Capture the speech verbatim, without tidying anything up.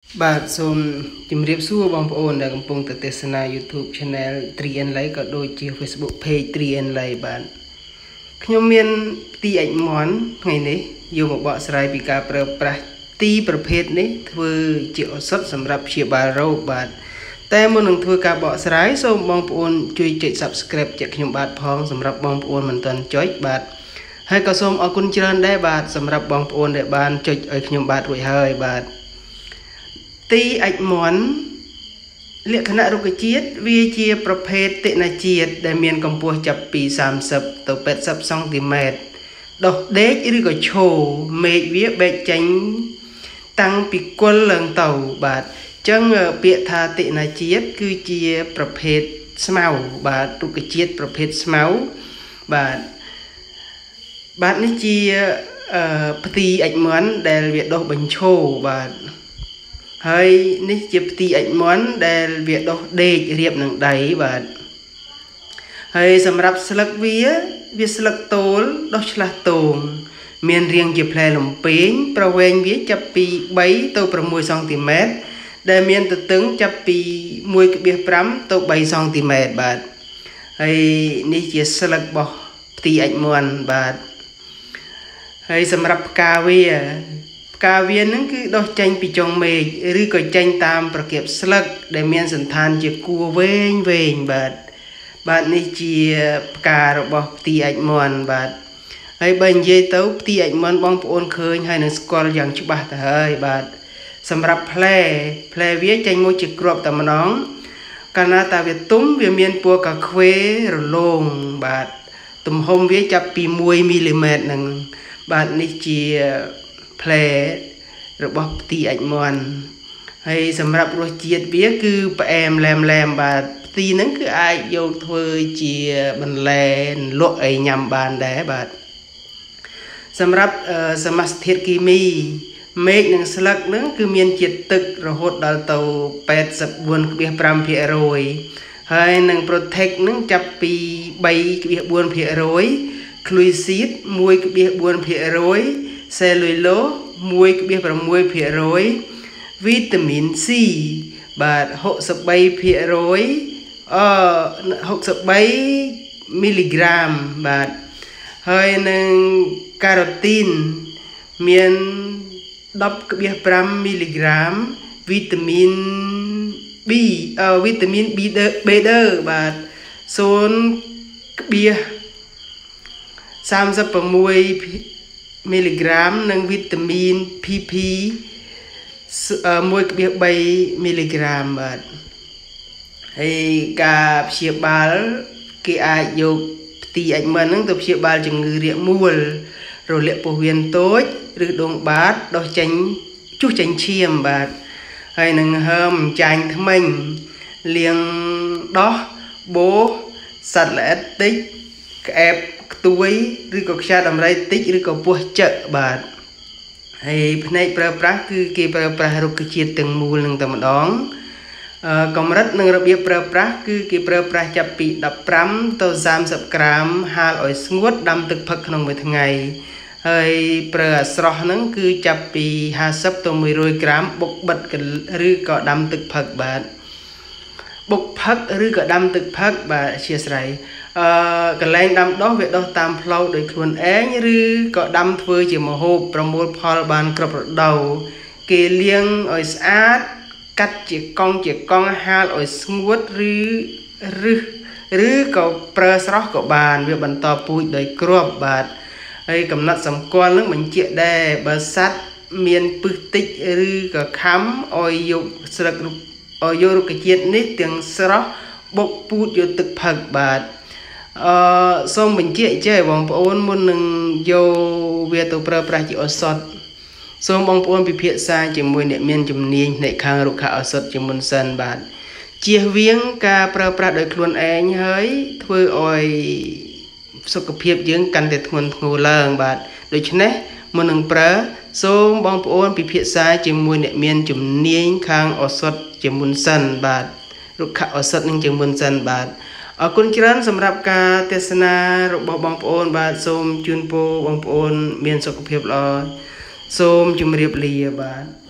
បាទសូមជម្រាបសួរបងប្អូនដែលកំពុងទស្សនា YouTube Channel ទ្រី អេន Lay ក៏ដូចជា Facebook Page ទ្រី អេន Lay បាទខ្ញុំមានទីឯកមន់ថ្ងៃនេះយកមកបកស្រាយពីការប្រើប្រាស់ទីប្រភេទនេះធ្វើជាឱសថសម្រាប់ព្យាបាលរោគបាទតែមុននឹងធ្វើការបកស្រាយសូមបងប្អូនជួយចុច Subscribe ជាខ្ញុំបាទផងសម្រាប់បងប្អូនមិនទាន់ចុចបាទហើយក៏សូមអរគុណច្រើនដែរបាទសម្រាប់បងប្អូនដែលបានចុចឲ្យខ្ញុំបាទរួចហើយបាទទីឯកមន់លក្ខណៈរុក្ខជាតិវាជាប្រភេទតិណជាតិដែលមានកម្ពស់ចាប់ពីសាមសិបទៅប៉ែតសិបសង់ទីម៉ែត្រដុះដេកឬក៏ឈរមែកវាបែកចេញតាំងពីគល់ឡើងទៅបាទអញ្ចឹងពាក្យថាតិណជាតិគឺជាប្រភេទស្មៅបាទរុក្ខជាតិប្រភេទស្មៅបាទបាទនេះជាផ្ទីឯកមន់ដែលវាដុះបញ្ឈរបាទហើយនេះជាផ្ទីឯកមន់ដែលវាដុះដេករៀបនឹងដីបាទហើយសម្រាប់ស្លឹកវាវាស្លឹកតូលដុះឆ្លាស់តោងមានរាងជាផ្លែលំពែងប្រវែងវាចាប់ពីបីទៅប្រាំមួយសង់ទីម៉ែត្រដែលមានទទឹងចាប់ពីមួយដុំ៥ទៅបីសង់ទីម៉ែត្របាទហើយនេះជាស្លឹករបស់ផ្ទីឯកមន់បាទហើយសម្រាប់ផ្កាវាផ្កាវានឹងគឺដុះចេញពីចុងមែកឬក៏ចេញតាមប្រកៀបស្លឹកដែលមានសន្តានជាគួរវែងវែងបាទបាទនេះជាផ្ការបស់ផ្ទីឯកមន់បាទហើយបើនិយាយទៅផ្ទីឯកមន់បងប្អូនឃើញហើយនឹងស្គាល់យ៉ាងច្បាស់ទៅហើយបាទសម្រាប់ផ្លែផ្លែវាចេញមកជាគ្រាប់តែម្ដងកាលណាតាវាទុំវាមានពណ៌កាខ្វេរលោងបាទទំហំវាចាប់ពីមួយមីលីម៉ែត្រហ្នឹងបាទនេះជាផ្លែរបស់ផ្ទីឯកមន់ហើយសម្រាប់រសជាតិវាគឺផ្អែមឡែមឡែមបាទផ្ទីហ្នឹងគឺអាចយកធ្វើជាបន្លែលក់ឲ្យញ៉ាំបានដែរបាទសម្រាប់សមាសធាតុគីមីមែកនិងស្លឹកហ្នឹងគឺមានជាតិទឹករហូតដល់ទៅប៉ែតសិបបួនភាគប្រាំភាគរយហើយនឹង Protein ហ្នឹងចាប់ពីបីភាគបួនភាគរយ Glucid មួយភាគបួនភាគរយCellulose មួយភាគប្រាំមួយភាគរយ Vitamin C បាទហុកសិបបីភាគរយអហុកសិបបីមីលីក្រាមបាទហើយនឹង Carotene មានដប់ភាគប្រាំមីលីក្រាម Vitamin B អឺ Vitamin B បាទศูนย์ភាគសាមសិបប្រាំមួយមីលីក្រាមនិងវីតាមីន พี พี មួយភាគបីមីលីក្រាមបាទហើយការព្យាបាលគេអាចយកផ្ទីឯកមន់ហ្នឹងទៅព្យាបាលជំងឺរាគមូលរលាកពោះវៀនតូចឬដងបាតដុសចេញជុះចេញឈាមបាទហើយនឹងហើមចាញ់ធ្មេញលាងដោះបោសត្វល្អិតតិចក្អែបខ្ទួយឬក៏ខ្យាដំរីតិចឬក៏ពោះចឹកបាទហើយផ្នែកប្រើប្រាស់គឺគេប្រើប្រាស់រុក្ខជាតិទាំងមូលនឹងតែម្ដងកម្រិតនិងរបៀបប្រើប្រាស់គឺគេប្រើប្រាស់ចាប់ពីដប់ប្រាំទៅសាមសិបក្រាមហាលឲ្យស្ងួតដាំទឹកផឹកក្នុងមួយថ្ងៃហើយប្រើអាស្រោះហ្នឹងគឺចាប់ពីហាសិបទៅមួយរយក្រាមបុកបិទឬក៏ដាំទឹកផឹកបាទបុកផឹកឬក៏ដាំទឹកផឹកបាទអធ្យាស្រ័យអឺកន្លែងដាំដុះវាដុះតាមផ្លូវដោយខ្លួនឯងឬក៏ដាំធ្វើជាម្ហូបប្រមូលផលបានគ្រប់រដូវគេលាងឲ្យស្អាតកាត់ជាកង់ជាកង់ហាលឲ្យស្ងួតឬរឹសឬក៏ប្រើស្រោះក៏បានវាបន្តពូជដោយគ្រាប់បាទហើយកំណត់សម្គាល់នឹងបញ្ជាក់ដែរបើសត្វមានពឹសតិចឬក៏ខំឲ្យយកស្លឹកឲ្យយករុក្ខជាតិនេះទាំងស្រស់បុកពូតយកទឹកផឹកបាទអឺសូមបញ្ជាក់ចេះបងប្អូនមុននឹងយកវាទៅប្រើប្រាស់ជាឱសថសូមបងប្អូនពិភាក្សាជាមួយអ្នកមានជំនាញផ្នែកខាងរុក្ខឱសថជាមុនសិនបាទជៀសវាងការប្រើប្រាស់ដោយខ្លួនឯងហើយធ្វើឲ្យសុខភាពយើងកាន់តែធ្ងន់ធ្ងរឡើងបាទដូច្នេះមុននឹងប្រើសូមបងប្អូនពិភាក្សាជាមួយអ្នកមានជំនាញខាងឱសថជាមុនសិនបាទរុក្ខឱសថនឹងជាមុនសិនបាទអរគុណច្រើនសម្រាប់ការទស្សនារបស់បងប្អូនបាទសូមជូនពរបងប្អូនមានសុខភាពល្អសូមជម្រាបលាបាទ